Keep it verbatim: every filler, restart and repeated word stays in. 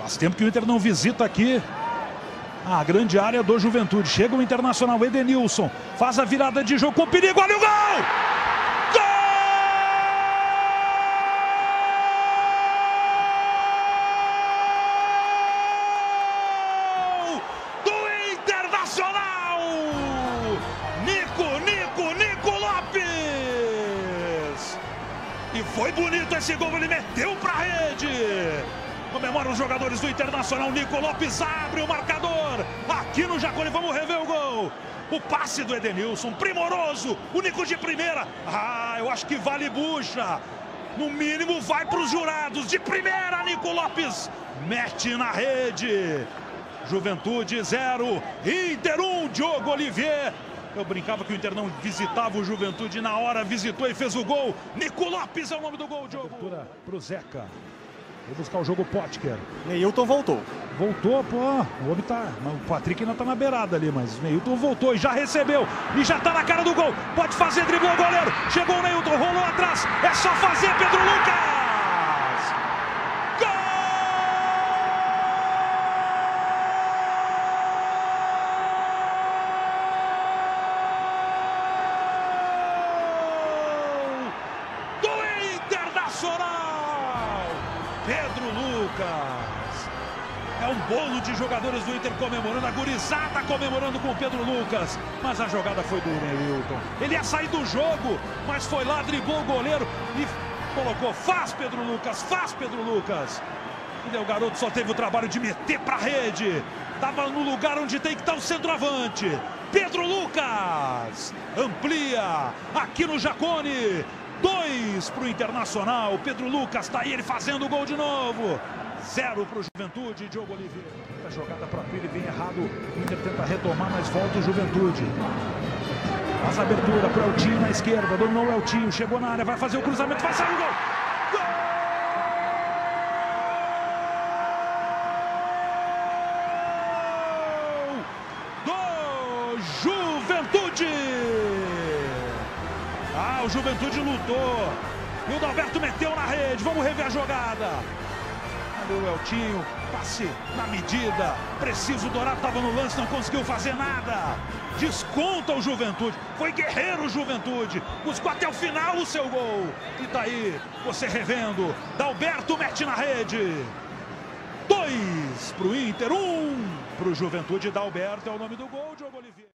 Faz tempo que o Inter não visita aqui a grande área do Juventude. Chega o Internacional, Edenilson faz a virada de jogo com perigo, olha o gol! Gol do Internacional! Nico, Nico, Nico Lopes! E foi bonito esse gol, ele meteu pra rede! Comemora os jogadores do Internacional. Nico Lopes abre o marcador. Aqui no Jaconi, vamos rever o gol. O passe do Edenilson, primoroso. O Nico de primeira. Ah, eu acho que vale bucha. No mínimo vai para os jurados. De primeira, Nico Lopes mete na rede. Juventude zero, Inter um, Diogo Olivier. Eu brincava que o Inter não visitava o Juventude, na hora visitou e fez o gol. Nico Lopes é o nome do gol, Diogo. Abertura pro Zeca. Vou buscar o jogo Potker. Neilton voltou. Voltou, pô. O homem tá. O Patrick ainda tá na beirada ali, mas o Neilton voltou e já recebeu. E já tá na cara do gol. Pode fazer, driblou o goleiro. Chegou o Neilton, rolou atrás. É só fazer, Pedro Lucas! Gol do Internacional! Pedro Lucas. É um bolo de jogadores do Inter comemorando. A gurizada comemorando com o Pedro Lucas. Mas a jogada foi do Neilton. Ele ia sair do jogo, mas foi lá, driblou o goleiro e colocou. Faz, Pedro Lucas, faz, Pedro Lucas. E o garoto só teve o trabalho de meter pra rede. Tava no lugar onde tem que estar o centroavante. Pedro Lucas amplia aqui no Jaconi. Dois para o Internacional. Pedro Lucas tá aí, ele fazendo o gol de novo. Zero para o Juventude. Diogo Olivier. A jogada para ele vem errado. O Inter tenta retomar, mas volta o Juventude. Faz a abertura para o Eltinho na esquerda. Dominou o Eltinho, chegou na área, vai fazer o cruzamento, vai sair o gol. Gol do Juventude. Ah, o Juventude lutou. E o Dalberto meteu na rede. Vamos rever a jogada. Ali o Eltinho. Passe na medida. Preciso, o Dourado estava no lance, não conseguiu fazer nada. Desconta o Juventude. Foi guerreiro o Juventude. Buscou até o final o seu gol. E tá aí, você revendo. Dalberto mete na rede. Dois pro Inter, um pro Juventude. Dalberto é o nome do gol, Diogo Olivier.